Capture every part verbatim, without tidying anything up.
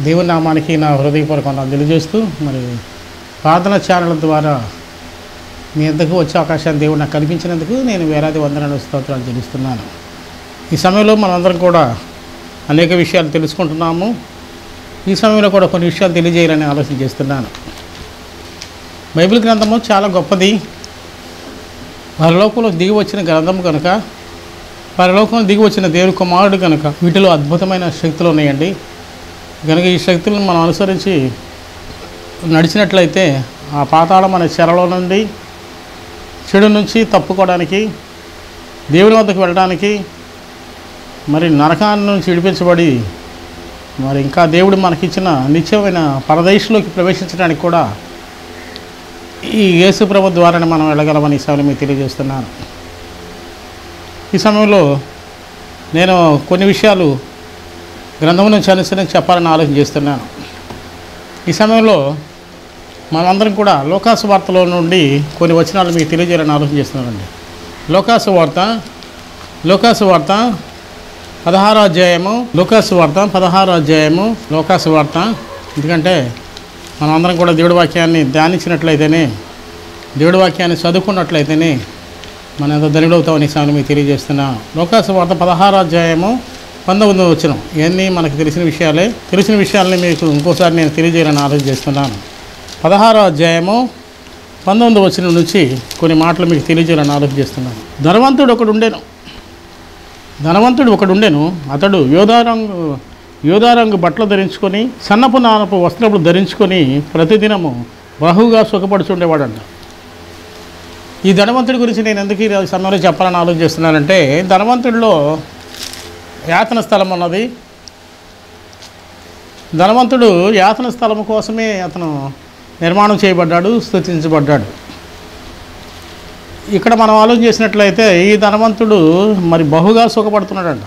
దేవుని నామానికి నా హృదయపూర్వక వందనాలు తెలియజేస్తూ మరి ప్రార్థన ఛానల్ ద్వారా మీ వద్దకు వచ్చే అవకాశాన్ని దేవుడు నాకు కల్పించినందుకు నేను వేలాది వందనాలు స్తోత్రాలు చెల్లిస్తున్నాను. ఈ సమయంలో మనందరం కూడా అనేక విషయాలు తెలుసుకుంటున్నాము. ఈ సమయంలో కూడా కొన్ని విషయాలు తెలియజేయాలని ఆలోచన చేస్తున్నాను. బైబిల్ గ్రంథము చాలా గొప్పది. పరలోకంలో దిగి వచ్చిన గ్రంథము కనుక, పరలోకంలో దిగి వచ్చిన దేవుని కుమారుడు కనుక వీటిలో అద్భుతమైన శక్తులు ఉన్నాయండి. కనుక ఈ శక్తులను మనం అనుసరించి నడిచినట్లయితే ఆ పాతాళం అనే చెరలో నుండి, చెడు నుంచి తప్పుకోవడానికి, దేవుని వద్దకు వెళ్ళడానికి, మరి నరకాన్ని నుంచి విడిపించబడి మరి ఇంకా దేవుడు మనకిచ్చిన నిత్యమైన పరదేశంలోకి ప్రవేశించడానికి కూడా ఈ యేసు ప్రభు ద్వారానే మనం వెళ్ళగలమని ఈ సమయంలో మీకు తెలియజేస్తున్నాను. ఈ సమయంలో నేను కొన్ని విషయాలు గ్రంథం నుంచి అనుసరించి చెప్పాలని ఆలోచన చేస్తున్నాను. ఈ సమయంలో మనమందరం కూడా లోకాసు వార్తలో నుండి కొన్ని వచనాలు మీకు తెలియజేయాలని ఆలోచన చేస్తున్నానండి. లోకాసు వార్త లోకాసు వార్త పదహారో అధ్యాయము లోకాసు వార్త పదహారో అధ్యాయము లోకాసు వార్త ఎందుకంటే మనమందరం కూడా దేవుడి వాక్యాన్ని ధ్యానించినట్లయితేనే, దేవుడి వాక్యాన్ని చదువుకున్నట్లయితేనే మనం ఎంత ధన్యుడవుతామని ఈ సమయంలో మీకు తెలియజేస్తున్నాను. లోకాసు వార్త పదహారో అధ్యాయము పంతొమ్మిదో వచనం ఇవన్నీ మనకు తెలిసిన విషయాలే. తెలిసిన విషయాలని మీకు ఇంకోసారి నేను తెలియజేయాలని ఆలోచన చేస్తున్నాను. పదహారో అధ్యాయము పంతొమ్మిదో వచనం నుంచి కొన్ని మాటలు మీకు తెలియజేయాలని ఆలోచన చేస్తున్నాను. ధనవంతుడు ఒకడు ఉండేను ధనవంతుడు ఒకడు ఉండేను అతడు యోధారంగు యోధారంగు బట్టలు ధరించుకొని, సన్నపు నానపు వస్త్రములు ధరించుకొని ప్రతిదినము బహుగా సుఖపడుచుండేవాడంట. ఈ ధనవంతుడి గురించి నేను ఎందుకు ఈ సమయంలో చెప్పాలని ఆలోచన చేస్తున్నానంటే, ధనవంతుడిలో యాతన స్థలం ఉన్నది. ధనవంతుడు యాతన స్థలం కోసమే అతను నిర్మాణం చేయబడ్డాడు, స్తుతించబడ్డాడు. ఇక్కడ మనం ఆలోచన చేసినట్లయితే ఈ ధనవంతుడు మరి బహుగా సుఖపడుతున్నాడంట.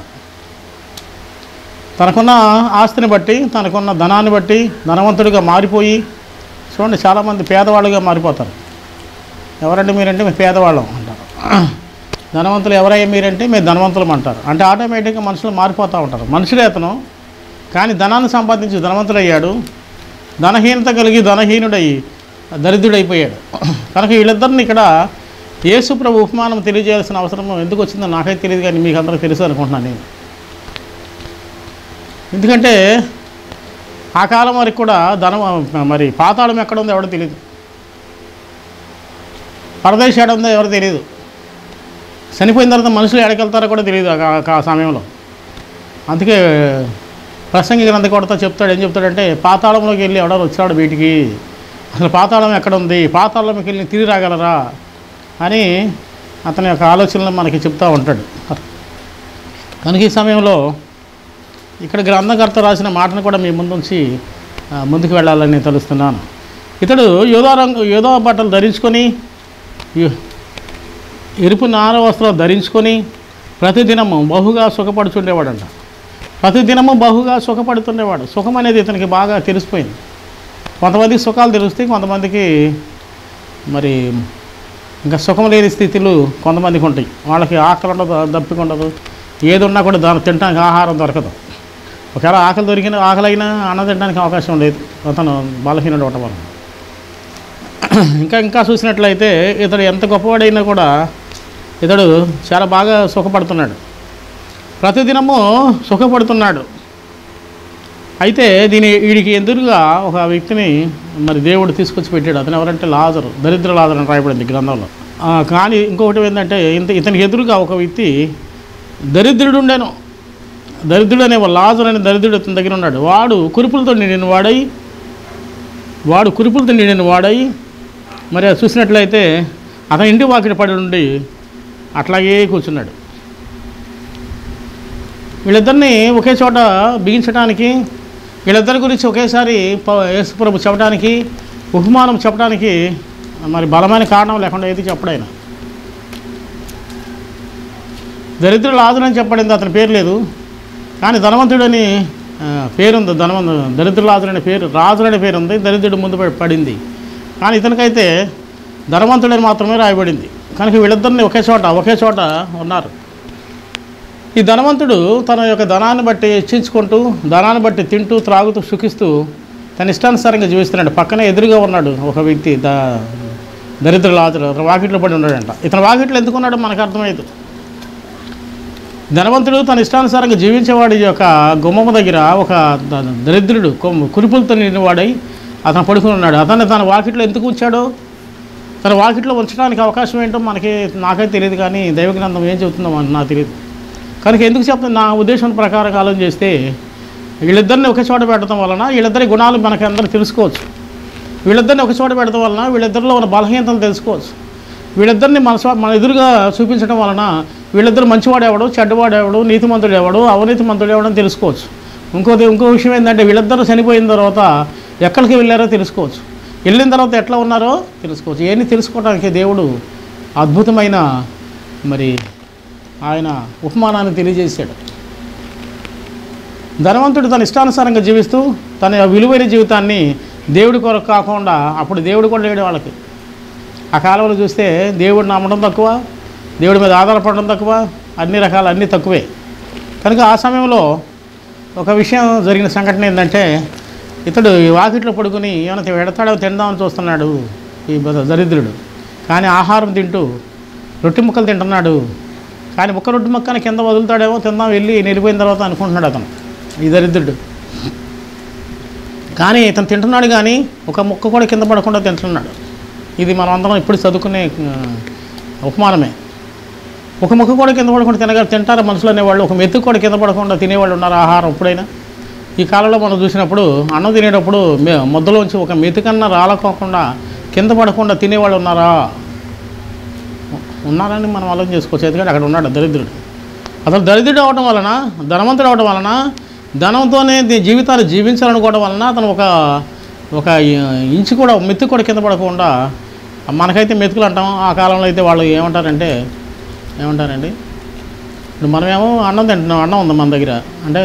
తనకున్న ఆస్తిని బట్టి, తనకున్న ధనాన్ని బట్టి ధనవంతుడిగా మారిపోయి, చూడండి చాలామంది పేదవాళ్ళుగా మారిపోతారు. ఎవరంటే మీరంటే మేము పేదవాళ్ళం అంటారు. ధనవంతులు ఎవరయ్యా మీరంటే మేము ధనవంతులం అంటారు. అంటే ఆటోమేటిక్గా మనుషులు మారిపోతూ ఉంటారు. మనుషులే అతను, కానీ ధనాన్ని సంపాదించి ధనవంతుడయ్యాడు. ధనహీనత కలిగి ధనహీనుడయ్యి దరిద్రుడైపోయాడు. కనుక వీళ్ళిద్దరిని ఇక్కడ యేసు ప్రభు ఉపమానం తెలియజేయాల్సిన అవసరం ఎందుకు వచ్చిందో నాకైతే తెలియదు, కానీ మీకు అందరికీ తెలుసు అనుకుంటున్నాను నేను. ఎందుకంటే ఆ కాలం వరకు కూడా ధనం మరి పాతాళం ఎక్కడ ఉందో ఎవడో తెలియదు, పరదేశం ఎక్కడ ఉందో ఎవరో తెలియదు, చనిపోయిన తర్వాత మనుషులు ఎడకెళ్తారో కూడా తెలియదు ఆ సమయంలో. అందుకే ప్రసంగి గ్రంథ కొడతా చెప్తాడు, ఏం చెప్తాడంటే పాతాళంలోకి వెళ్ళి ఎవడో వచ్చాడు బయటికి, అసలు పాతాళం ఎక్కడ ఉంది, పాతాళంలోకి వెళ్ళి తిరిగి రాగలరా అని అతని యొక్క ఆలోచనలు మనకి చెప్తూ ఉంటాడు. కనుక ఈ సమయంలో ఇక్కడ గ్రంథకర్త రాసిన మాటను కూడా మీ ముందుంచి ముందుకు వెళ్ళాలని తెలుస్తున్నాను. ఇతడు యోధా రంగు యోధా బట్టలు ధరించుకొని, ఎరుపు నార వస్త్రాలు ధరించుకొని ప్రతిదినము బహుగా సుఖపడుతుండేవాడంట. ప్రతిదినము బహుగా సుఖపడుతుండేవాడు. సుఖం అనేది ఇతనికి బాగా తెలిసిపోయింది. కొంతమందికి సుఖాలు తెలుస్తాయి, కొంతమందికి మరి ఇంకా సుఖం లేని స్థితిలు కొంతమందికి ఉంటాయి. వాళ్ళకి ఆకలి ఉండదు, దప్పిక ఉండదు, ఏది ఉన్నా కూడా దాన్ని తినడానికి ఆహారం దొరకదు. ఒకవేళ ఆకలి దొరికిన ఆకలి అయినా అన్నం తినడానికి అవకాశం లేదు, అతను బలహీనుడు అవటం వల్ల. ఇంకా ఇంకా చూసినట్లయితే ఇతడు ఎంత గొప్పవాడైనా కూడా ఇతడు చాలా బాగా సుఖపడుతున్నాడు, ప్రతిదినము సుఖపడుతున్నాడు. అయితే దీని వీడికి ఎదురుగా ఒక వ్యక్తిని మరి దేవుడు తీసుకొచ్చి పెట్టాడు. అతను ఎవరంటే లాజరు, దరిద్ర లాజరు అని రాయబడింది గ్రంథంలో. కానీ ఇంకొకటి ఏంటంటే ఇంత ఇతనికి ఎదురుగా ఒక వ్యక్తి దరిద్రుడు ఉండేను. దరిద్రుడు అనే లాజరు అనే దరిద్రుడు అతని దగ్గర ఉన్నాడు. వాడు కురుపులతో నిండిన వాడై వాడు కురుపులతో నిండిన వాడై మరి అది చూసినట్లయితే అతని ఇంటి వాకిట పడి ఉండి అట్లాగే కూర్చున్నాడు. వీళ్ళిద్దరిని ఒకే చోట బిగించడానికి, వీళ్ళిద్దరి గురించి ఒకేసారి యేసు ప్రభు చెప్పడానికి, ఉపమానం చెప్పడానికి మరి బలమైన కారణం లేకుండా ఏది చెప్పడైనా. దరిద్రుడు లాజరని చెప్పబడింది, అతని పేరు లేదు, కానీ ధనవంతుడని పేరుంది. ధనవంతు దరిద్రుడు లాజరు అనే పేరు, రాజు అనే పేరు ఉంది, దరిద్రుడు ముందు పడింది. కానీ ఇతనికైతే ధనవంతుడని మాత్రమే రాయబడింది. కనుక వీళ్ళిద్దరిని ఒకే చోట ఒకే చోట ఉన్నారు. ఈ ధనవంతుడు తన యొక్క ధనాన్ని బట్టి హెచ్చించుకుంటూ, ధనాన్ని బట్టి తింటూ త్రాగుతూ సుఖిస్తూ తన ఇష్టానుసారంగా జీవిస్తున్నాడు. పక్కనే ఎదురుగా ఉన్నాడు ఒక వ్యక్తి, ద దరిద్రుల ఆతుడు, అతను వాకిట్లో పడి ఉన్నాడంట. ఇతను వాకిట్లో ఎందుకు ఉన్నాడో మనకు అర్థమైంది. ధనవంతుడు తన ఇష్టానుసారంగా జీవించేవాడి యొక్క గుమ్మము దగ్గర ఒక దరిద్రుడు కురుపులతో నిండినవాడై అతను పడుకుని ఉన్నాడు. అతన్ని తన వాకిట్లో ఎందుకు ఉంచాడో, తన వాకిట్లో ఉంచడానికి అవకాశం ఏంటో మనకి నాకైతే తెలియదు, కానీ దైవ గ్రంథం ఏం చెబుతుందో నాకు తెలియదు. కనుక ఎందుకు చెప్తుంది, నా ఉద్దేశం ప్రకారం ఆలోచన చేస్తే వీళ్ళిద్దరిని ఒక చోట పెట్టడం వలన వీళ్ళిద్దరి గుణాలు మనకి అందరూ తెలుసుకోవచ్చు. వీళ్ళిద్దరిని ఒక చోట పెట్టడం వలన వీళ్ళిద్దరిలో ఉన్న బలహీనతలు తెలుసుకోవచ్చు. వీళ్ళిద్దరిని మన మన ఎదురుగా చూపించడం వలన వీళ్ళిద్దరు మంచివాడేవాడు, చెడ్డవాడేవాడు, నీతిమంతుడు ఎవడు, అవినీతిమంతుడు ఎవడని తెలుసుకోవచ్చు. ఇంకోది ఇంకో విషయం ఏంటంటే వీళ్ళిద్దరూ చనిపోయిన తర్వాత ఎక్కడికి వెళ్ళారో తెలుసుకోవచ్చు. వెళ్ళిన తర్వాత ఎట్లా ఉన్నారో తెలుసుకోవచ్చు. ఇవన్నీ తెలుసుకోవడానికి దేవుడు అద్భుతమైన మరి ఆయన ఉపమానాన్ని తెలియజేశాడు. ధనవంతుడు తన ఇష్టానుసారంగా జీవిస్తూ తన విలువైన జీవితాన్ని దేవుడి కొరకు కాకుండా, అప్పుడు దేవుడు కూడా లేడు వాళ్ళకి. ఆ కాలంలో చూస్తే దేవుడిని నమ్మడం తక్కువ, దేవుడి మీద ఆధారపడడం తక్కువ, అన్ని రకాల అన్నీ తక్కువే. కనుక ఆ సమయంలో ఒక విషయం జరిగిన సంఘటన ఏంటంటే, ఇతడు ఈ వాకిట్లో పడుకుని ఏమైనా వెడతాడో తిందామని చూస్తున్నాడు ఈ దరిద్రుడు. కానీ ఆహారం తింటూ రొట్టె ముక్కలు తింటున్నాడు. కానీ ఒక్క రొట్టె ముక్కని కింద వదులుతాడేమో, తిందాం వెళ్ళి నిలిపోయిన తర్వాత అనుకుంటున్నాడు అతను, ఈ దరిద్రుడు. కానీ ఇతను తింటున్నాడు, కానీ ఒక ముక్క కూడా కింద పడకుండా తింటున్నాడు. ఇది మనం అందరం ఇప్పుడు చదువుకునే ఉపమానమే. ఒక ముక్క కూడా కింద పడకుండా తినగా తింటారు మనుషులు అనేవాళ్ళు. ఒక మెతుకు కూడా కింద పడకుండా తినేవాళ్ళు ఉన్నారు ఆహారం ఎప్పుడైనా. ఈ కాలంలో మనం చూసినప్పుడు అన్నం తినేటప్పుడు మే ముద్దలోంచి ఒక మెతుకన్నా రాలకోకుండా కింద పడకుండా తినేవాళ్ళు ఉన్నారా? ఉన్నారని మనం ఆలోచన చేసుకోవచ్చు. ఎందుకంటే అక్కడ ఉన్నాడు దరిద్రుడు. అసలు దరిద్రుడు అవడం వలన, ధనవంతుడు అవడం వలన, ధనంతోనే జీవితాన్ని జీవించాలనుకోవడం వలన అతను ఒక ఒక ఇంచు కూడా మెతుకు కూడా కింద పడకుండా, మనకైతే మెతుకులు అంటాం, ఆ కాలంలో అయితే వాళ్ళు ఏమంటారంటే ఏమంటారండి ఇప్పుడు మనమేమో అన్నం తింటున్నాం, అన్నం ఉంది మన దగ్గర అంటే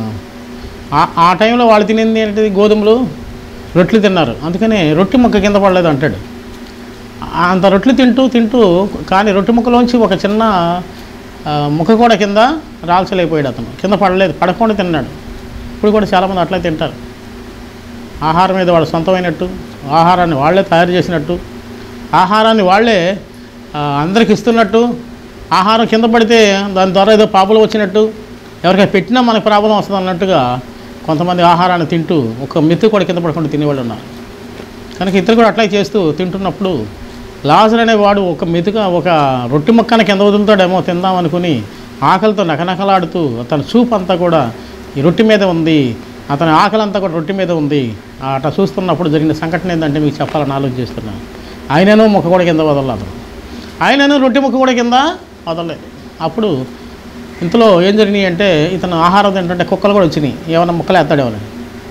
ఆ టైంలో వాళ్ళు తినేది ఏంటిది, గోధుమలు రొట్టెలు తిన్నారు, అందుకని రొట్టె ముక్క కింద పడలేదు అంటాడు. అంత రొట్టెలు తింటూ తింటూ కానీ రొట్టె ముక్కలోంచి ఒక చిన్న ముక్క కూడా కింద రాల్చలేకపోయాడు అతను, కింద పడలేదు, పడకుండా తిన్నాడు. ఇప్పుడు కూడా చాలామంది అట్లా తింటారు. ఆహారం మీద వాళ్ళు సొంతమైనట్టు, ఆహారాన్ని వాళ్ళే తయారు చేసినట్టు, ఆహారాన్ని వాళ్ళే అందరికి ఇస్తున్నట్టు, ఆహారం కింద పడితే దాని ద్వారా ఏదో పాపలు వచ్చినట్టు, ఎవరికైనా పెట్టినా మనకు ప్రాబ్లం వస్తుంది అన్నట్టుగా కొంతమంది ఆహారాన్ని తింటూ ఒక మెతుకు కూడా కింద పడకుండా తినేవాళ్ళు ఉన్నారు. కనుక ఇతరు కూడా అట్లా చేస్తూ తింటున్నప్పుడు లాజరు అనేవాడు ఒక మెతుక ఒక రొట్టె ముక్కన కింద వదులుతాడేమో తిందాం అనుకుని ఆకలితో నకనకలాడుతూ అతని చూపు అంతా కూడా ఈ రొట్టె మీద ఉంది, అతని ఆకలి అంతా కూడా రొట్టె మీద ఉంది. అట్లా చూస్తున్నప్పుడు జరిగిన సంఘటన ఏంటంటే మీకు చెప్పాలని ఆలోచిస్తున్నాను. ఆయనను ముక్క కూడా కింద వదలలేదు, ఆయనను రొట్టె ముక్క కూడా కింద వదలలేదు. అప్పుడు ఇంతలో ఏం జరిగినాయి అంటే, ఇతను ఆహారం తింటుంటే కుక్కలు కూడా వచ్చినాయి, ఏమైనా ముక్కలు వేస్తాడు, ఏమైనా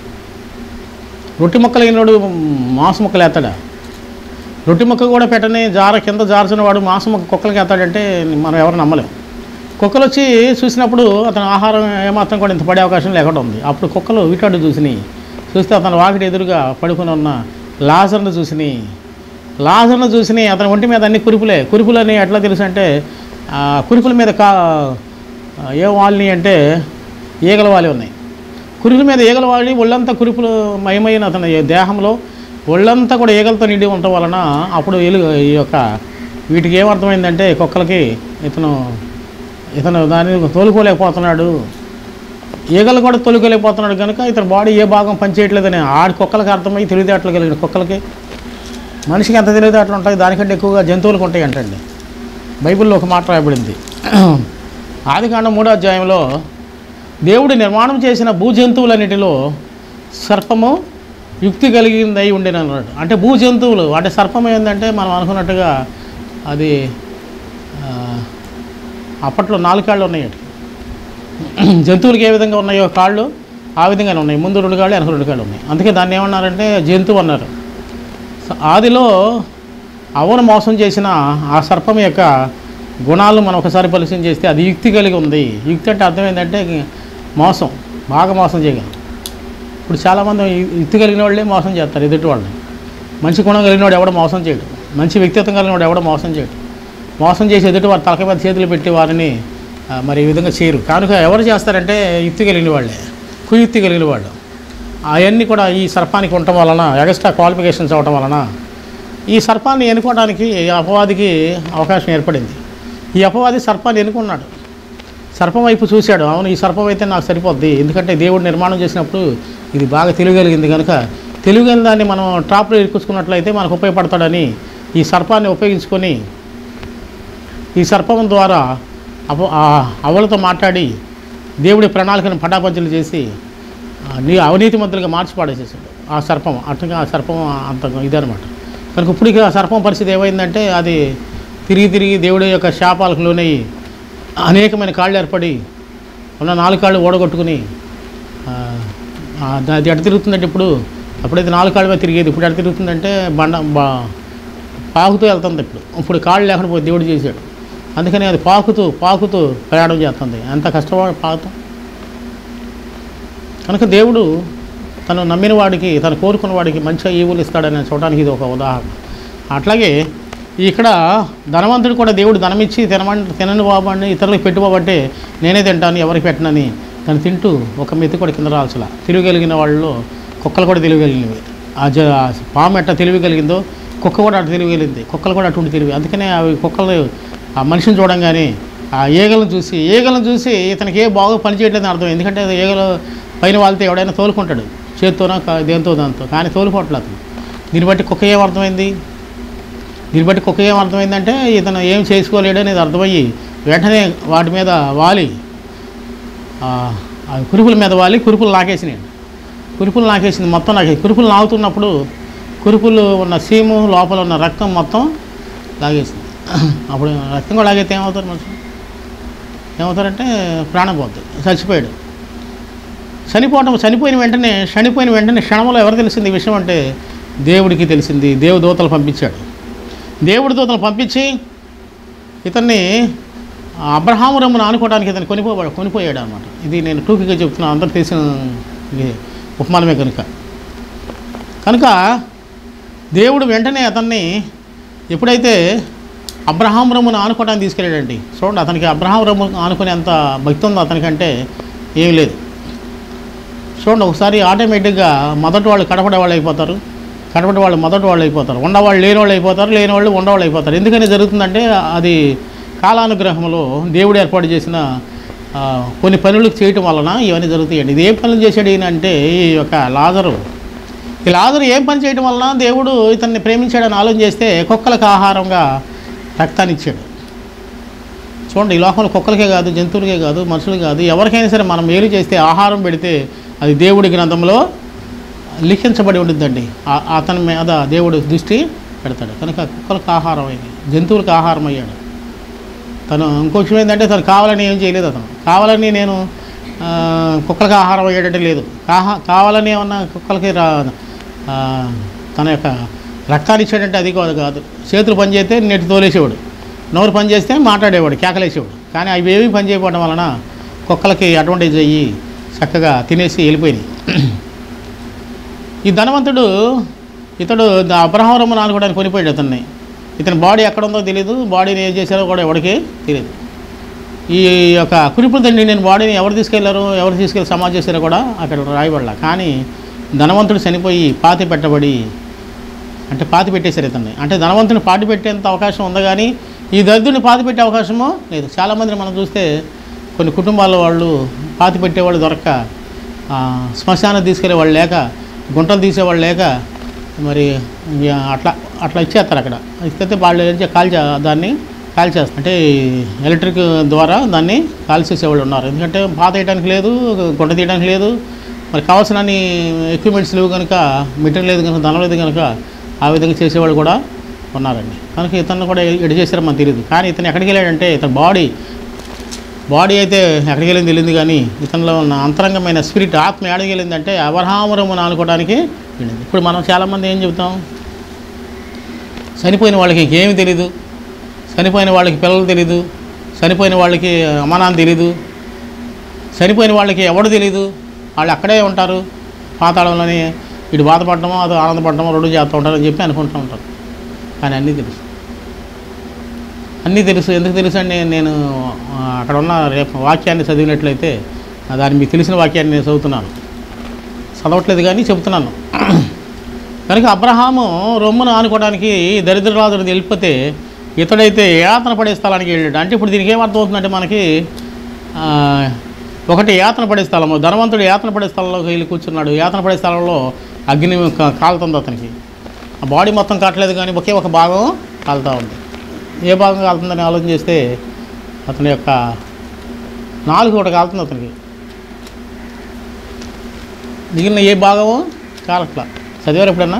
రొట్టె ముక్కలు అయినవాడు మాంసం ముక్కలు వేస్తాడా? రొట్టె ముక్క కూడా పెట్టని జార కింద జార్చిన వాడు మాంసం ముక్క కుక్కలకి వేస్తాడంటే మనం ఎవరు నమ్మలేము. కుక్కలు వచ్చి చూసినప్పుడు అతను ఆహారం ఏమాత్రం కూడా ఇంత పడే అవకాశం లేకుండా ఉంది. అప్పుడు కుక్కలు వీటాడు చూసినాయి, చూస్తే అతను వాకిటి ఎదురుగా పడుకుని ఉన్న లాజర్ను చూసినాయి. లాజర్ను చూసినాయి అతని ఒంటి మీద అన్ని కురుపులే. కురుపులని ఎట్లా తెలుసు అంటే, కురుపుల మీద కా ఏం వాలిని అంటే ఈగల వాలి ఉన్నాయి. కురుపుల మీద ఈగల వాలి ఒళ్ళంతా కురుపులు మయమైన అతని దేహంలో ఒళ్ళంతా కూడా ఈగలతో నిండి ఉండటం వలన అప్పుడు ఎలుగు ఈ యొక్క వీటికి ఏమర్థమైందంటే కుక్కలకి ఇతను ఇతను దాన్ని తోలుకోలేకపోతున్నాడు, ఈగలు కూడా తోలుకోలేకపోతున్నాడు కనుక ఇతని బాడీ ఏ భాగం పనిచేయట్లేదని ఆడి కుక్కలకి అర్థమై తెలివితేటలు కలిగిన కుక్కలకి. మనిషికి ఎంత తెలివితేటలు ఉంటాయి, దానికంటే ఎక్కువగా జంతువులకు ఉంటాయి అంటండి. బైబిల్లో ఒక మాట రాయబడింది. ఆదికాండం మూడో అధ్యాయంలో దేవుడు నిర్మాణం చేసిన భూజంతువులన్నిటిలో సర్పము యుక్తి కలిగింది అయి ఉండేది అన్నాడు. అంటే భూజంతువులు అంటే సర్పం ఏంటంటే మనం అనుకున్నట్టుగా అది అప్పట్లో నాలుగు కాళ్ళు ఉన్నాయి. జంతువులకి ఏ విధంగా ఉన్నాయో కాళ్ళు ఆ విధంగానే ఉన్నాయి, ముందు రెండు కాళ్ళు వెనక రెండు కాళ్ళు ఉన్నాయి. అందుకే దాన్ని ఏమన్నారంటే జంతువు అన్నారు. ఆదిలో అవను మోసం చేసిన ఆ సర్పం యొక్క గుణాలు మనం ఒకసారి పరిశీలన చేస్తే అది యుక్తి కలిగి ఉంది. యుక్తి అంటే అర్థం ఏంటంటే మోసం, బాగా మోసం చేయగలం. ఇప్పుడు చాలామంది యుక్తి కలిగిన వాళ్ళే మోసం చేస్తారు ఎదుటి వాళ్ళని. మంచి గుణం కలిగిన వాడు ఎవడో మోసం చేయడు, మంచి వ్యక్తిత్వం కలిగిన వాడు ఎవడో మోసం చేయడు. మోసం చేసి ఎదుటి వారి తలక మీద చేతులు పెట్టి వారిని మరి ఈ విధంగా చేయరు. కనుక ఎవరు చేస్తారంటే యుక్తి కలిగిన వాళ్ళే, కుయుక్తి కలిగిన వాళ్ళు. అవన్నీ కూడా ఈ సర్పానికి ఉండటం వలన, ఎక్స్ట్రా క్వాలిఫికేషన్స్ అవ్వటం వలన ఈ సర్పాన్ని ఎన్నుకోవడానికి అపవాదికి అవకాశం ఏర్పడింది. ఈ అపవాది సర్పాన్ని ఎన్నుకున్నాడు, సర్పం వైపు చూశాడు. అవును, ఈ సర్పం అయితే నాకు సరిపోద్ది, ఎందుకంటే దేవుడు నిర్మాణం చేసినప్పుడు ఇది బాగా తెలియగలిగింది కనుక తెలియగలిగిన దాన్ని మనం ట్రాప్లో ఇరుక్కున్నట్లయితే మనకు ఉపయోగపడతాడని ఈ సర్పాన్ని ఉపయోగించుకొని ఈ సర్పం ద్వారా అప అవలతో మాట్లాడి దేవుడి ప్రణాళికను పటాపంచలు చేసి నీ అవినీతి మంతులుగా మార్చి పాడేసేసాడు ఆ సర్పం. అట్లా ఆ సర్పం అంత ఇదనమాట. కనుక ఇప్పటికీ ఆ సర్పం పరిస్థితి ఏమైందంటే అది తిరిగి తిరిగి దేవుడి యొక్క శాపాలకు లోనయ్యి అనేకమైన కాళ్ళు ఏర్పడి ఉన్న నాలుగు కాళ్ళు ఓడగొట్టుకుని అది ఎట తిరుగుతుందంటే ఇప్పుడు అప్పుడైతే నాలుగు కాళ్ళ మీద తిరిగేది, ఇప్పుడు ఎట తిరుగుతుందంటే బండ బా పాకుతూ వెళ్తుంది. ఇప్పుడు ఇప్పుడు కాళ్ళు లేకుండా పోయి దేవుడు చేశాడు, అందుకని అది పాకుతూ పాకుతూ ప్రయాణం చేస్తుంది. ఎంత కష్టపడి పాకుతాం. కనుక దేవుడు తను నమ్మిన వాడికి, తను కోరుకున్న వాడికి మంచిగా ఈవులు ఇస్తాడని చూడడానికి ఇది ఒక ఉదాహరణ. అట్లాగే ఇక్కడ ధనవంతుడు కూడా దేవుడు ధనమిచ్చి తినమని తినని బాబండి ఇతరులకు పెట్టుకోబట్టే నేనే తింటాను ఎవరికి పెట్టనని తను తింటూ ఒక మెత్తి కూడా కింద రాల్సలా. తెలియగలిగిన వాళ్ళలో కుక్కలు కూడా తెలియగలిగినవి. ఆ జ పాము ఎట్ట తెలియగలిగిందో కుక్క కూడా అటు తెలియగలిగింది, కుక్కలు కూడా అటువంటి తెలివి. అందుకనే అవి కుక్కలు ఆ మనిషిని చూడంగానే ఆ ఈగలను చూసి ఈగలను చూసి ఇతనికి ఏ బాగా పని చేయట్లేదని అర్థం. ఎందుకంటే ఈగలు పైన వాళ్ళతో ఎవడైనా తోలుకుంటాడు, చేత్తోనో దేంతో దాంతో, కానీ తోలుకోవట్లేదు అతను. దీన్ని బట్టి కుక్క ఏం అర్థమైంది దీన్ని బట్టి కుక్క ఏం అర్థమైందంటే ఇతను ఏం చేసుకోలేడు అనేది అర్థమయ్యి వెంటనే వాటి మీద వాలి కురుపుల మీద వాలి కురుపులు నాకేసినాయి. కురుపులు నాకేసింది మొత్తం నాకే. కురుపులు నాగుతున్నప్పుడు కురుపులు ఉన్న సీము లోపల ఉన్న రక్తం మొత్తం లాగేసింది. అప్పుడు రక్తం కూడా లాగైతే ఏమవుతారు మనుషులు? ఏమవుతారంటే ప్రాణం పోతుంది, చచ్చిపోయాడు. చనిపోవటం చనిపోయిన వెంటనే చనిపోయిన వెంటనే క్షణంలో ఎవరు తెలిసింది ఈ విషయం అంటే దేవుడికి తెలిసింది. దేవు దూతలు పంపించాడు. దేవుడి దూతలు పంపించి ఇతన్ని అబ్రహాము రమ్మును ఆనుకోవడానికి ఇతను కొనిపో కొనిపోయాడు అనమాట. ఇది నేను టూకీగా చెప్తున్నాను, అందరికి తెలిసిన ఉపమానమే కనుక. కనుక దేవుడు వెంటనే అతన్ని ఎప్పుడైతే అబ్రహాము రమ్మును ఆనుకోవడానికి తీసుకెళ్ళాడండి. చూడండి, అతనికి అబ్రహాము రమ్ము ఆనుకునే అంత భక్తి ఉందో అతనికంటే ఏం లేదు. చూడండి, ఒకసారి ఆటోమేటిక్గా మొదటి వాళ్ళు కడపడే వాళ్ళు అయిపోతారు, కడపటి వాళ్ళు మొదటి వాళ్ళు అయిపోతారు, ఉండవాళ్ళు లేని వాళ్ళు అయిపోతారు, లేని వాళ్ళు ఉండవాళ్ళు అయిపోతారు. ఎందుకని జరుగుతుందంటే అది కాలానుగ్రహంలో దేవుడు ఏర్పాటు చేసిన కొన్ని పనులు చేయటం వలన ఇవన్నీ జరుగుతాయండి. ఇది ఏం పనులు చేశాడు ఈయన అంటే ఈ యొక్క లాజరు ఈ లాజరు ఏం పని చేయడం వలన దేవుడు ఇతన్ని ప్రేమించాడని ఆలోచన చేస్తే కుక్కలకు ఆహారంగా రక్తాన్ని ఇచ్చాడు. చూడండి, ఈ లోకంలో కుక్కలకే కాదు, జంతువులకే కాదు, మనుషులకే కాదు, ఎవరికైనా సరే మనం మేలు చేస్తే ఆహారం పెడితే అది దేవుడి గ్రంథంలో లిఖించబడి ఉంటుందండి. అతని మీద దేవుడు దృష్టి పెడతాడు. కనుక కుక్కలకు ఆహారం అయింది, జంతువులకు ఆహారం అయ్యాడు. తను ఇంకొంచెం ఏంటంటే తను కావాలని ఏం చేయలేదు. అతను కావాలని నేను కుక్కలకి ఆహారం అయ్యేటట్టు లేదు. కాహా కావాలని ఏమన్నా కుక్కలకి రా తన యొక్క రక్తాన్ని ఇచ్చాడంటే అది కాదు కాదు చేతులు పని చేస్తే నెట్టి తోలేసేవాడు, నోరు పని చేస్తే మాట్లాడేవాడు, కేకలేసేవాడు. కానీ అవి ఏవి పని చేయకపోవడం వలన కుక్కలకి అడ్వాంటేజ్ అయ్యి చక్కగా తినేసి వెళ్ళిపోయినాయి. ఈ ధనవంతుడు ఇతడు అబ్రహాము రమ్మును ఆనుకోవడానికి కొనిపోయాడు అతన్ని. ఇతని బాడీ ఎక్కడ ఉందో తెలియదు, బాడీని ఏం చేశారో కూడా ఎవరికి తెలియదు. ఈ యొక్క కురిపుల తండ్రి నేను బాడీని ఎవరు తీసుకెళ్లారో ఎవరు తీసుకెళ్ళి సమాధి చేశారో కూడా అక్కడ రాయబడలా. కానీ ధనవంతుడు చనిపోయి పాతి పెట్టబడి అంటే పాతి పెట్టేశారు ఇతన్ని. అంటే ధనవంతుని పాతి పెట్టేంత అవకాశం ఉంది, కానీ ఈ దరిద్రుని పాతి పెట్టే అవకాశమో లేదు. చాలామందిని మనం చూస్తే కొన్ని కుటుంబాల వాళ్ళు పాతి పెట్టేవాళ్ళు దొరక్క, శ్మశానం తీసుకెళ్లే వాళ్ళు లేక, గుంటలు తీసేవాళ్ళు లేక మరి అట్లా అట్లా ఇచ్చేస్తారు. అక్కడ ఇస్తే వాళ్ళు ఏం కాల్ దాన్ని కాల్ చేస్తారు, అంటే ఎలక్ట్రిక్ ద్వారా దాన్ని కాల్ చేసేవాళ్ళు ఉన్నారు. ఎందుకంటే పాత వేయడానికి లేదు, గుంట తీయడానికి లేదు, మరి కావాల్సిన ఎక్విప్మెంట్స్ లేవు కనుక, మెటీరియల్ లేదు కనుక, ధనం లేదు కనుక ఆ విధంగా చేసేవాళ్ళు కూడా ఉన్నారండి. కనుక ఇతను కూడా ఎటు చేశారో మనకు తెలియదు. కానీ ఇతను ఎక్కడికి వెళ్ళాడంటే ఇతను బాడీ బాడీ అయితే ఎక్కడికి వెళ్ళింది తెలియదు, కానీ ఇతనిలో ఉన్న అంతరంగమైన స్పిరిట్ ఆత్మ ఎక్కడికి వెళ్ళిందంటే అబ్రహాము రమ్మును ఆనుకోవడానికి వెళ్ళింది. ఇప్పుడు మనం చాలామంది ఏం చెబుతాం, చనిపోయిన వాళ్ళకి ఇంకేమీ తెలీదు, చనిపోయిన వాళ్ళకి పిల్లలు తెలీదు, చనిపోయిన వాళ్ళకి అమ్మానాన్న తెలీదు, చనిపోయిన వాళ్ళకి ఎవడు తెలీదు, వాళ్ళు అక్కడే ఉంటారు పాతాళంలోని. ఇటు బాధపడటమో అది ఆనందపడటమో రెండు చేస్తూ ఉంటారని చెప్పి అనుకుంటూ ఉంటారు. కానీ అన్నీ తెలుసు. అన్నీ తెలుసు. ఎందుకు తెలుసు అండి, నేను అక్కడ ఉన్న రేపు వాక్యాన్ని చదివినట్లయితే దాన్ని మీకు తెలిసిన వాక్యాన్ని నేను చదువుతున్నాను, చదవట్లేదు కానీ చెబుతున్నాను. కనుక అబ్రహాము రొమ్మును ఆనుకోవడానికి దరిద్రరాజుడు వెళ్ళిపోతే ఇతడైతే యాతన పడే స్థలానికి వెళ్ళాడు. అంటే ఇప్పుడు దీనికి ఏమర్థం అవుతుందంటే మనకి ఒకటి యాతన పడే స్థలము, ధనవంతుడు యాతన పడే స్థలంలోకి వెళ్ళి కూర్చున్నాడు. యాతన పడే స్థలంలో అగ్ని కాలుతుంది అతనికి. ఆ బాడీ మొత్తం కావట్లేదు కానీ ఒకే ఒక భాగం కాలుతూ ఉంది. ఏ భాగం కాలుతుందని ఆలోచన చేస్తే అతని యొక్క నాలుగు ఒకటి కాలుతుంది అతనికి, మిగిలిన ఏ భాగము కాలట్లా. చదివారు ఎప్పుడన్నా?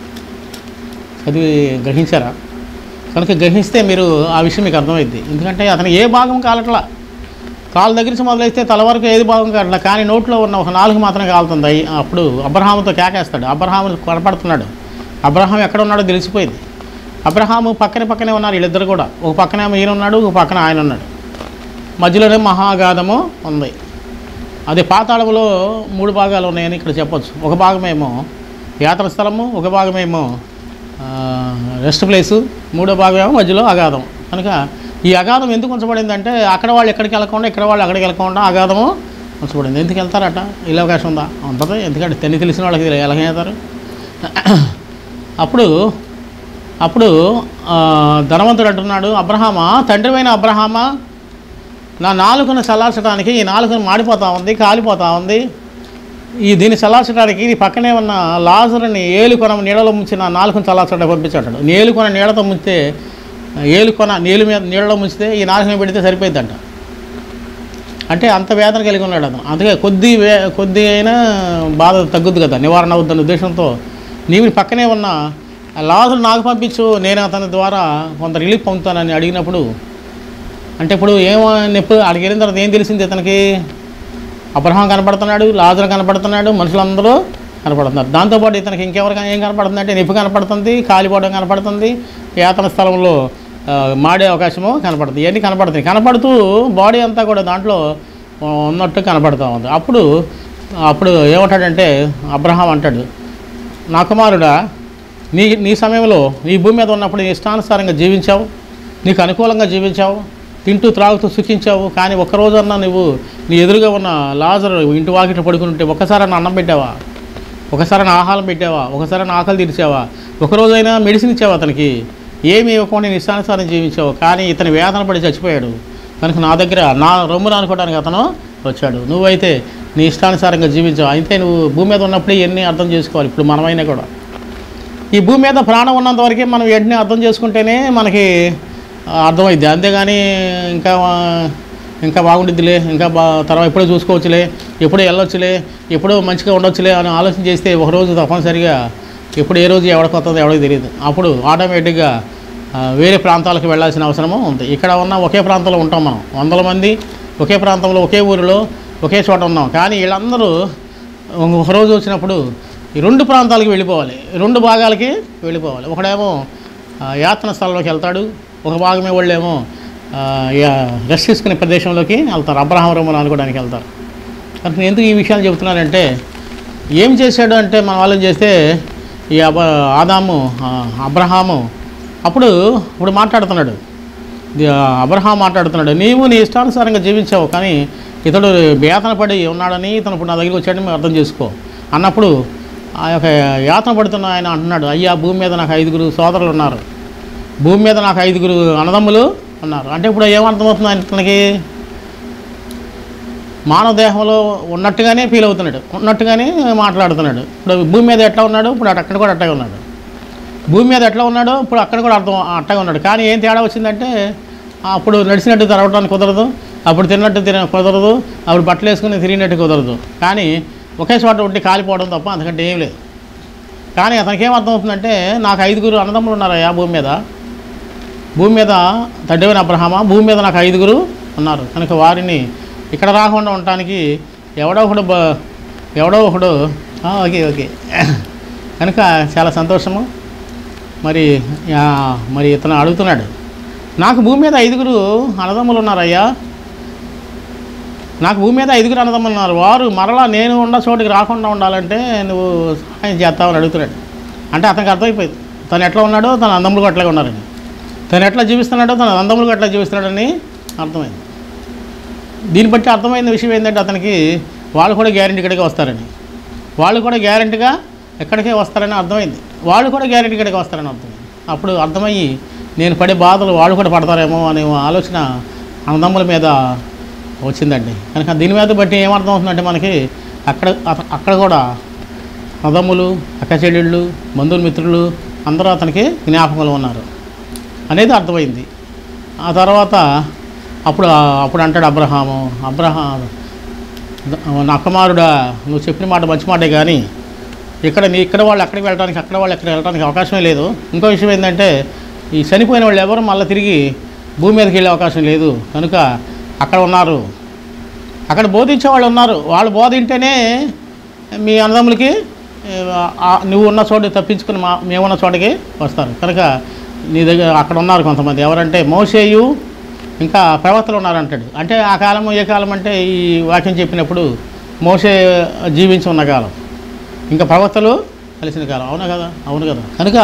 చదివి గ్రహించారా? కనుక గ్రహిస్తే మీరు ఆ విషయం మీకు అర్థమైద్ది. ఎందుకంటే అతను ఏ భాగం కాలట్లా, కాలు దగ్గర నుంచి మొదలైతే తల వరకు ఏది భాగం కావట్లా, కానీ నోట్లో ఉన్న ఒక నాలుగు మాత్రమే కాలుతుంది. అప్పుడు అబ్రహాముతో కేకేస్తాడు. అబ్రహాము కనపడుతున్నాడు. అబ్రహాం ఎక్కడ ఉన్నాడో తెలిసిపోయింది. అబ్రహాము పక్కనే పక్కనే ఉన్నారు వీళ్ళిద్దరు కూడా. ఒక పక్కనే ఈయన ఉన్నాడు, ఒక పక్కన ఆయన ఉన్నాడు. మధ్యలోనే మహాగాధము ఉంది. అది పాతాళములో మూడు భాగాలు ఉన్నాయని ఇక్కడ చెప్పొచ్చు. ఒక భాగమేమో యాత్ర స్థలము, ఒక భాగమేమో రెస్ట్ ప్లేసు, మూడో భాగమేమో మధ్యలో అగాధం. కనుక ఈ అగాధం ఎందుకు ఉంచబడిందంటే అక్కడ వాళ్ళు ఎక్కడికి వెళ్ళకుండా ఇక్కడ వాళ్ళు అక్కడికి వెళ్ళకుండా అగాధము ఉంచబడింది. ఎందుకు వెళ్తారట? ఇలా అవకాశం ఉందా? ఉంటుంది. ఎందుకంటే తెన్ని తెలిసిన వాళ్ళకి ఎలాగ వెళ్తారు? అప్పుడు అప్పుడు ధనవంతుడు అంటున్నాడు, అబ్రహామా, తండ్రివైన అబ్రహామా, నా నాలుకను చల్లార్చడానికి ఈ నాలుకను మాడిపోతూ ఉంది, కాలిపోతూ ఉంది. ఈ దీన్ని చల్లార్చడానికి నీ పక్కనే ఉన్న లాజరుని ఏలుకొన నీళ్ళలో ముంచి నా నాలుకను చల్లార్చడానికి పంపించాడు. ఏలుకొన నీళ్ళతో ముంచితే, ఏలుకొన నీళ్ళు మీద నీళ్ళలో ముంచితే ఈ నాలుకను పెడితే సరిపోయిద్దంట. అంటే అంత వేదన కలిగి ఉన్నాడు అతను. అందుకే కొద్ది వే కొద్ది అయినా బాధ తగ్గుద్ది కదా, నివారణ అవుతున్న ఉద్దేశంతో నీవు పక్కనే ఉన్న లాజరు నాకు పంపించు, నేను అతని ద్వారా కొంత రిలీఫ్ పొందుతానని అడిగినప్పుడు, అంటే ఇప్పుడు ఏమో నొప్పి అడిగి వెళ్ళిన తర్వాత ఏం తెలిసింది ఇతనికి? అబ్రహాం కనపడుతున్నాడు, లాజరు కనపడుతున్నాడు, మనుషులందరూ కనపడుతున్నారు. దాంతోపాటు ఇతనికి ఇంకెవరికి ఏం కనపడుతుంది అంటే నొప్పి కనపడుతుంది, కాలిపోవడం కనపడుతుంది, యాతన స్థలంలో మాడే అవకాశము కనపడుతుంది. ఇవన్నీ కనపడుతుంది. కనపడుతూ బాడీ అంతా కూడా దాంట్లో ఉన్నట్టు కనపడుతూ ఉంది. అప్పుడు అప్పుడు ఏమంటాడంటే అబ్రహాం అంటాడు, నా కుమారుడా, నీ నీ సమయంలో ఈ భూమి మీద ఉన్నప్పుడు నీ ఇష్టానుసారంగా జీవించావు, నీకు అనుకూలంగా జీవించావు, తింటూ త్రాగుతూ సుఖించావు. కానీ ఒక్కరోజన్నా నువ్వు నీ ఎదురుగా ఉన్న లాజరు ఇంటి వాకిట పడుకుంటే ఒక్కసారైనా అన్నం పెట్టావా? ఒకసారైనా ఆహారం పెట్టావా? ఒకసారైనా ఆకలి తీర్చావా? ఒకరోజైనా మెడిసిన్ ఇచ్చావా? అతనికి ఏమి ఇవ్వకుండా నేను ఇష్టానుసారం జీవించావు. కానీ ఇతను వేదన పడి చచ్చిపోయాడు. కనుక నా దగ్గర నా రొమ్మును అనుకోవడానికి అతను వచ్చాడు. నువ్వైతే నీ ఇష్టానుసారంగా జీవించావు. అయితే నువ్వు భూమి మీద ఉన్నప్పుడు ఇవన్నీ అర్థం చేసుకోవాలి. ఇప్పుడు మనమైనా కూడా ఈ భూమి మీద ప్రాణం ఉన్నంత వరకే మనం వెంటనే అర్థం చేసుకుంటేనే మనకి అర్థమైద్ది. అంతేగాని ఇంకా ఇంకా బాగుండిద్దిలే, ఇంకా బా తర్వాత ఎప్పుడో చూసుకోవచ్చులే, ఎప్పుడో వెళ్ళొచ్చులే, ఎప్పుడో మంచిగా ఉండొచ్చులే అని ఆలోచన చేస్తే ఒకరోజు తప్పనిసరిగా ఎప్పుడు ఏ రోజు ఎవరికి వస్తుందో ఎవరికి తెలియదు. అప్పుడు ఆటోమేటిక్గా వేరే ప్రాంతాలకు వెళ్ళాల్సిన అవసరము ఉంది. ఇక్కడ ఉన్న ఒకే ప్రాంతంలో ఉంటాం మనం, వందల మంది ఒకే ప్రాంతంలో ఒకే ఊరిలో ఒకే చోట ఉన్నాం. కానీ వీళ్ళందరూ ఒకరోజు వచ్చినప్పుడు ఈ రెండు ప్రాంతాలకి వెళ్ళిపోవాలి, రెండు భాగాలకి వెళ్ళిపోవాలి. ఒకడేమో యాత్న స్థలంలోకి వెళ్తాడు, ఒక భాగమే వాళ్ళేమో రెస్ట్ తీసుకునే ప్రదేశంలోకి వెళ్తారు, అబ్రహాం రొమ్మును అనుకోవడానికి వెళ్తారు. కనుక ఎందుకు ఈ విషయాలు చెబుతున్నానంటే, ఏం చేశాడు అంటే మన వాళ్ళని చేస్తే ఈ అబ ఆదాము అబ్రహాము అప్పుడు ఇప్పుడు మాట్లాడుతున్నాడు, అబ్రహాం మాట్లాడుతున్నాడు, నీవు నీ ఇష్టానుసారంగా జీవించావు, కానీ ఇతడు యాతన పడి ఉన్నాడని ఇతను ఇప్పుడు నా దగ్గరికి వచ్చాడని మేము అర్థం చేసుకో అన్నప్పుడు ఆ యొక్క యాతన పడుతున్న ఆయన అంటున్నాడు, అయ్యా భూమి మీద నాకు ఐదుగురు సోదరులు ఉన్నారు, భూమి మీద నాకు ఐదుగురు అన్నదమ్ములు ఉన్నారు. అంటే ఇప్పుడు ఏమర్థమవుతుంది ఆయనకి? మానవ దేహంలో ఉన్నట్టుగానే ఫీల్ అవుతున్నాడు, ఉన్నట్టుగానే మాట్లాడుతున్నాడు. ఇప్పుడు భూమి మీద ఎట్లా ఉన్నాడు, ఇప్పుడు అక్కడ కూడా అట్టగా ఉన్నాడు. భూమి మీద ఎట్లా ఉన్నాడో ఇప్పుడు అక్కడ కూడా అర్థం అట్టగా ఉన్నాడు. కానీ ఏం తేడా వచ్చిందంటే, అప్పుడు నడిచినట్టు తిరగడానికి కుదరదు, అప్పుడు తిన్నట్టు తిన కుదరదు, అప్పుడు బట్టలు వేసుకుని తిరిగినట్టు కుదరదు. కానీ ఒకే చోట ఉండి కాలిపోవడం తప్ప అంతకంటే ఏం లేదు. కానీ అతనికి ఏమర్థం అవుతుందంటే, నాకు ఐదుగురు అన్నదమ్ములు ఉన్నారయ్యా భూమి మీద, భూమి మీద తండ్రివైన అబ్రహామా, భూమి మీద నాకు ఐదుగురు ఉన్నారు. కనుక వారిని ఇక్కడ రాకుండా ఉండటానికి ఎవడో ఒకడు ఎవడో ఒకడు ఓకే ఓకే కనుక చాలా సంతోషము. మరి మరి ఇతను అడుగుతున్నాడు, నాకు భూమి మీద ఐదుగురు అన్నదమ్ములు ఉన్నారయ్యా, నాకు భూమి మీద ఐదుగురు అన్నదమ్ములు ఉన్నారు, వారు మరలా నేను ఉన్న చోటికి రాకుండా ఉండాలంటే నువ్వు సహాయం చేస్తావని అడుగుతున్నాడు. అంటే అతనికి అర్థమైపోయింది తను ఎట్లా ఉన్నాడో తన అన్నదమ్ములు అట్లాగే ఉన్నారని. తను ఎట్లా జీవిస్తున్నాడో తన అందములకు ఎట్లా జీవిస్తున్నాడని అర్థమైంది. దీన్ని బట్టి అర్థమైన విషయం ఏంటంటే అతనికి వాళ్ళు కూడా గ్యారెంటీ ఇక్కడికి వస్తారని, వాళ్ళు కూడా గ్యారెంటీగా ఎక్కడికే వస్తారని అర్థమైంది. వాళ్ళు కూడా గ్యారెంటీ ఇక్కడికి వస్తారని అర్థమైంది. అప్పుడు అర్థమయ్యి నేను పడే బాధలు వాళ్ళు కూడా పడతారేమో అనే ఆలోచన అన్నదమ్ముల మీద వచ్చిందండి. కనుక దీని మీద బట్టి ఏమర్థం అవుతుందంటే మనకి అక్కడ అక్కడ కూడా అన్నదమ్ములు, అక్క చెల్లెళ్ళు, బంధువులు, మిత్రులు అందరూ అతనికి జ్ఞాపకాలు ఉన్నారు అనేది అర్థమైంది. ఆ తర్వాత అప్పుడు అప్పుడు అంటాడు అబ్రహాము, అబ్రహాం నా కుమారుడా, నువ్వు చెప్పిన మాట మంచి మాటే, కానీ ఇక్కడ నీ ఇక్కడ వాళ్ళు అక్కడికి వెళ్ళడానికి, అక్కడ వాళ్ళు ఎక్కడికి వెళ్ళడానికి అవకాశమే లేదు. ఇంకో విషయం ఏంటంటే ఈ చనిపోయిన వాళ్ళు ఎవరు మళ్ళీ తిరిగి భూమి మీదకి వెళ్ళే అవకాశం లేదు. కనుక అక్కడ ఉన్నారు, అక్కడ బోధించే వాళ్ళు ఉన్నారు. వాళ్ళు బోధింటేనే మీ అన్నదమ్ములకి నువ్వు ఉన్న చోటు తప్పించుకుని మా మేమున్న చోటకి వస్తారు. కనుక నీ దగ్గర అక్కడ ఉన్నారు కొంతమంది. ఎవరంటే మోషేయు ఇంకా ప్రవక్తలు ఉన్నారంటాడు. అంటే ఆ కాలం ఏ కాలం అంటే ఈ వాక్యం చెప్పినప్పుడు మోషే జీవించి ఉన్న కాలం, ఇంకా ప్రవక్తలు కలిసిన కాలం. అవునా కదా? అవును కదా. కనుక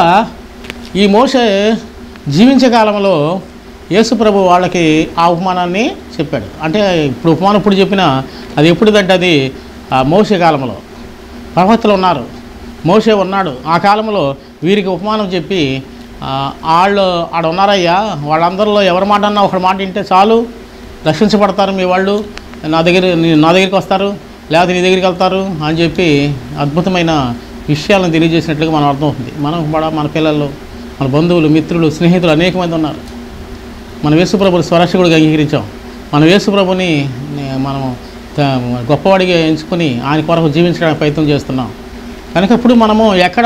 ఈ మోషే జీవించే కాలంలో యేసు ప్రభు వాళ్ళకి ఆ ఉపమానాన్ని చెప్పాడు. అంటే ఇప్పుడు ఉపమానం ఇప్పుడు చెప్పినా అది ఎప్పుడుదంటే అది మోషే కాలంలో ప్రవక్తలు ఉన్నారు, మోషే ఉన్నాడు. ఆ కాలంలో వీరికి ఉపమానం చెప్పి వాళ్ళు ఆడ ఉన్నారయ్యా, వాళ్ళందరిలో ఎవరి మాట అన్నా ఒక మాట వింటే చాలు, రక్షించబడతారు మీ వాళ్ళు, నా దగ్గర నా దగ్గరికి వస్తారు, లేకపోతే నీ దగ్గరికి వెళ్తారు అని చెప్పి అద్భుతమైన విషయాలను తెలియజేసినట్లుగా మనం అర్థమవుతుంది. మనం కూడా మన పిల్లలు, మన బంధువులు, మిత్రులు, స్నేహితులు అనేక మంది ఉన్నారు. మనం యేసుప్రభుని స్వరక్షకుడిగా అంగీకరించాం. మనం యేసుప్రభుని మనం గొప్పవాడిగా ఎంచుకొని ఆయన కొరకు జీవించడానికి ప్రయత్నం చేస్తున్నాం. కనుక ఇప్పుడు మనము ఎక్కడ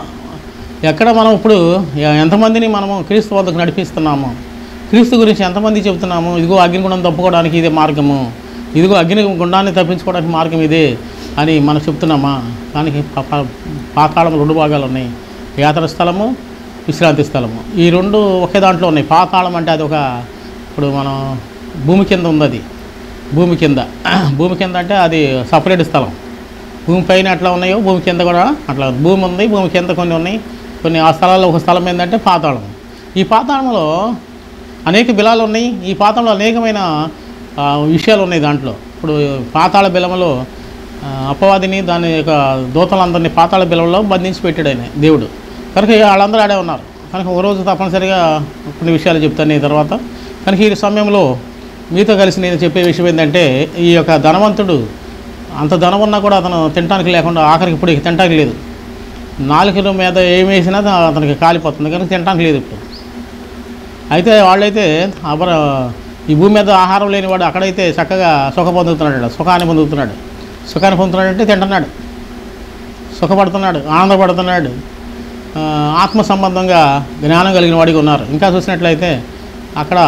ఎక్కడ మనం ఇప్పుడు ఎంతమందిని మనము క్రీస్తు వద్దకు నడిపిస్తున్నాము, క్రీస్తు గురించి ఎంతమంది చెబుతున్నాము, ఇదిగో అగ్నిగుండం తప్పుకోవడానికి ఇదే మార్గము, ఇదిగో అగ్ని గుండాన్ని తప్పించుకోవడానికి మార్గం ఇదే అని మనం చెప్తున్నామా? దానికి పాతాళము రెండు భాగాలు ఉన్నాయి, యాత్ర స్థలము, విశ్రాంతి స్థలము. ఈ రెండు ఒకే దాంట్లో ఉన్నాయి. పాతాళం అంటే అది ఒక ఇప్పుడు మనం భూమి కింద ఉంది, అది భూమి కింద భూమి కింద అంటే అది సపరేట్ స్థలం. భూమి పైన ఎట్లా ఉన్నాయో భూమి కింద కూడా అట్లా భూమి ఉంది, భూమి కింద కొన్ని ఉన్నాయి. కొన్ని ఆ స్థలాల్లో ఒక స్థలం ఏంటంటే పాతాళం. ఈ పాతాళంలో అనేక బిలాలు ఉన్నాయి. ఈ పాతాళంలో అనేకమైన విషయాలు ఉన్నాయి దాంట్లో. ఇప్పుడు పాతాళ బిలములో అపవాదిని దాని యొక్క దూతలందరినీ పాతాళ బిలంలో బంధించి పెట్టాడు ఆయన దేవుడు. కనుక వాళ్ళందరూ ఆడే ఉన్నారు. కనుక ఒకరోజు తప్పనిసరిగా కొన్ని విషయాలు చెప్తాను ఈ తర్వాత. కనుక ఈ సమయంలో మీతో కలిసి నేను చెప్పే విషయం ఏంటంటే ఈ యొక్క ధనవంతుడు అంత ధనం ఉన్నా కూడా అతను తినడానికి లేకుండా ఆఖరికి ఇప్పుడు తినడానికి లేదు. నాలుగు మీద ఏమి వేసినా అతనికి కాలిపోతుంది, కనుక తినడానికి లేదు ఇప్పుడు. అయితే వాళ్ళైతే అబర ఈ భూమి మీద ఆహారం లేనివాడు అక్కడైతే చక్కగా సుఖ పొందుతున్నాడు, సుఖాన్ని పొందుతున్నాడు. సుఖాన్ని పొందుతున్నాడు అంటే తింటున్నాడు, సుఖపడుతున్నాడు, ఆనందపడుతున్నాడు, ఆత్మ సంబంధంగా జ్ఞానం కలిగిన వాడికి ఉన్నారు. ఇంకా చూసినట్లయితే అక్కడ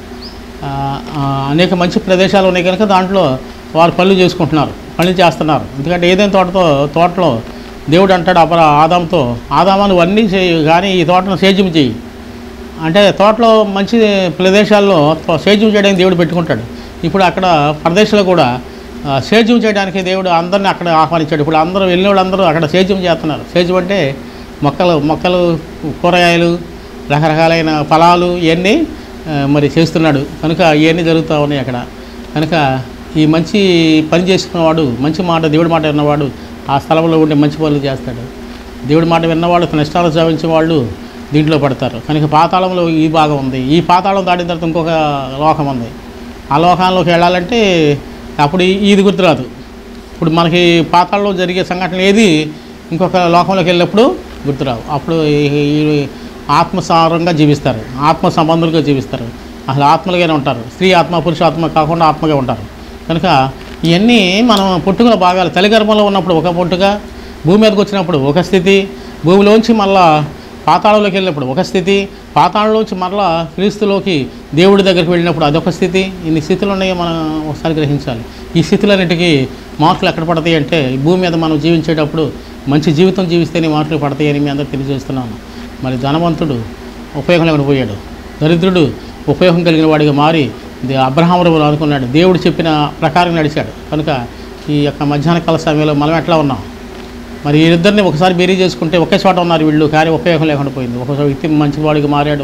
అనేక మంచి ప్రదేశాలు ఉన్నాయి కనుక దాంట్లో వారు పనులు చేసుకుంటున్నారు, పనులు చేస్తున్నారు. ఎందుకంటే ఏదైనా తోటతో తోటలో దేవుడు అంటాడు అపర ఆదాంతో, ఆదామా నువ్వు అన్నీ చేయి కానీ ఈ తోటను సేద్యం చేయి అంటే తోటలో మంచి ప్రదేశాల్లో సేద్యం చేయడానికి దేవుడు పెట్టుకుంటాడు. ఇప్పుడు అక్కడ ప్రదేశాలు కూడా సేద్యం చేయడానికి దేవుడు అందరినీ అక్కడ ఆహ్వానించాడు. ఇప్పుడు అందరూ వెళ్ళిన వాళ్ళందరూ అక్కడ సేద్యం చేస్తున్నారు. సేద్యం అంటే మొక్కలు మొక్కలు కూరగాయలు, రకరకాలైన ఫలాలు ఇవన్నీ మరి చేస్తున్నాడు. కనుక ఇవన్నీ జరుగుతూ ఉన్నాయి అక్కడ. కనుక ఈ మంచి పని చేసుకున్నవాడు, మంచి మాట దేవుడి మాట విన్నవాడు ఆ స్థలంలో ఉండే మంచి పనులు చేస్తాడు. దేవుడి మాట విన్నవాడు తన ఇష్టాలు సాధించే వాళ్ళు దీంట్లో పడతారు. కనుక పాతాళంలో ఈ భాగం ఉంది. ఈ పాతాళం దాటిన తర్వాత ఇంకొక లోకం ఉంది. ఆ లోకాల్లోకి వెళ్ళాలంటే అప్పుడు ఇది గుర్తురాదు. ఇప్పుడు మనకి పాతాళంలో జరిగే సంఘటన ఏది ఇంకొక లోకంలోకి వెళ్ళినప్పుడు గుర్తురావు. అప్పుడు ఈ ఆత్మసారంగా జీవిస్తారు, ఆత్మ సంబంధులుగా జీవిస్తారు, అసలు ఆత్మలుగానే ఉంటారు. స్త్రీ ఆత్మ, పురుషాత్మ కాకుండా ఆత్మగా ఉంటారు. కనుక ఇవన్నీ మనం పుట్టుకల భాగాలు. తల్లి గర్భంలో ఉన్నప్పుడు ఒక పుట్టుక, భూమి మీదకి వచ్చినప్పుడు ఒక స్థితి, భూమిలోంచి మళ్ళా పాతాళంలోకి వెళ్ళినప్పుడు ఒక స్థితి, పాతాళంలోంచి మరలా క్రీస్తులోకి దేవుడి దగ్గరికి వెళ్ళినప్పుడు అదొక స్థితి. ఇన్ని స్థితులు ఉన్నాయో మనం ఒకసారి గ్రహించాలి. ఈ స్థితులన్నిటికీ మార్కులు ఎక్కడ పడతాయి అంటే భూమి మీద మనం జీవించేటప్పుడు మంచి జీవితం జీవిస్తేనే మార్కులు పడతాయని మీ అందరూ తెలియజేస్తున్నాను. మరి ధనవంతుడు ఉపయోగం లేకుండా పోయాడు, దరిద్రుడు ఉపయోగం కలిగిన వాడిగా మారి అబ్రహామును అనుకున్నాడు, దేవుడు చెప్పిన ప్రకారం నడిచాడు. కనుక ఈ యొక్క మధ్యాహ్న కాల సమయంలో మనం ఎట్లా ఉన్నాం? మరి వీరిద్దరిని ఒకసారి బేరీ చేసుకుంటే ఒకే చోట ఉన్నారు వీళ్ళు, కానీ ఉపయోగం లేకుండా పోయింది. ఒక వ్యక్తి మంచివాడిగా మారాడు,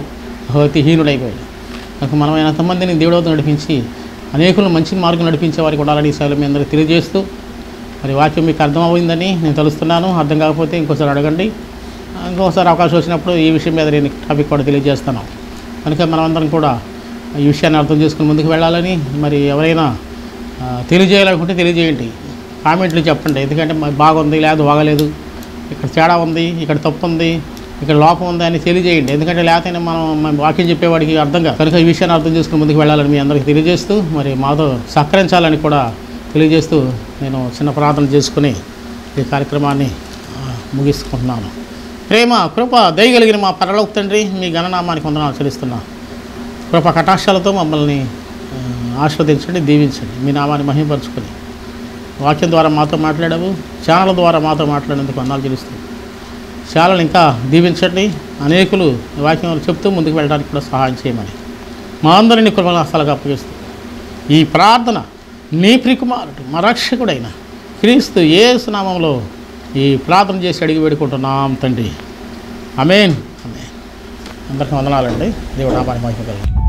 భక్తిహీనుడైపోయాడు. కనుక మనం ఎంతమందిని దేవుడితో నడిపించి అనేకులను మంచి మార్గం నడిపించే వారికి ఉండాలని ఈసారి మీ అందరికీ తెలియజేస్తూ, మరి వాక్యం మీకు అర్థమవుతుందని నేను తెలుస్తున్నాను. అర్థం కాకపోతే ఇంకోసారి అడగండి, ఇంకోసారి అవకాశం వచ్చినప్పుడు ఈ విషయం మీద నేను టాపిక్ కూడా తెలియజేస్తాను. కనుక మనమందరం కూడా ఈ విషయాన్ని అర్థం చేసుకుని ముందుకు వెళ్ళాలని, మరి ఎవరైనా తెలియజేయాలనుకుంటే తెలియజేయండి, కామెంట్లు చెప్పండి. ఎందుకంటే బాగుంది లేదు బాగలేదు, ఇక్కడ తేడా ఉంది, ఇక్కడ తప్పు ఉంది, ఇక్కడ లోపం ఉంది అని తెలియజేయండి. ఎందుకంటే లేకపోతే మనం వాక్యం చెప్పేవాడికి అర్థం కాదు. కనుక ఈ విషయాన్ని అర్థం చేసుకుని ముందుకు వెళ్ళాలని మీ అందరికీ తెలియజేస్తూ, మరి మాతో సహకరించాలని కూడా తెలియజేస్తూ నేను చిన్న ప్రార్థన చేసుకుని ఈ కార్యక్రమాన్ని ముగిస్తున్నాను. ప్రేమ కృప దయగలిగిన మా పరలోక తండ్రి, మీ ఘననామానికి వందనాలు చెల్లిస్తున్నా. కృప కటాక్షాలతో మమ్మల్ని ఆస్వాదించండి, దీవించండి. మీ నామాన్ని మహిమపరచుకొని వాక్యం ద్వారా మాతో మాట్లాడావు, ఛానల్ ద్వారా మాతో మాట్లాడేందుకు వందనాలు చెల్లిస్తున్నాను. ఛానల్ ఇంకా దీవించండి, అనేకులు వాక్యం చెప్తూ ముందుకు వెళ్ళడానికి కూడా సహాయం చేయమని మా అందరినీ కృపల హస్తాలకు అప్పగిస్తూ ఈ ప్రార్థన నీ ప్రియకుమారుడు మా రక్షకుడైన క్రీస్తు యేసు నామములో ఈ ప్రార్థన చేసి అడిగి వేడుకుంటున్నాం తండ్రి. ఆమేన్. ఆమేన్. అందరికీ వందనాలండి. దేవుడు నామాన్ని మహిమ కలుగును.